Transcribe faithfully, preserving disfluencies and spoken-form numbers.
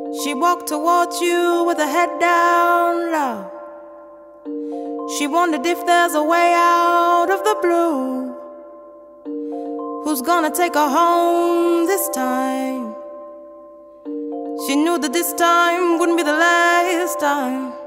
She walked towards you with her head down low. She wondered if there's a way out of the blue. Who's gonna take her home this time? She knew that this time wouldn't be the last time.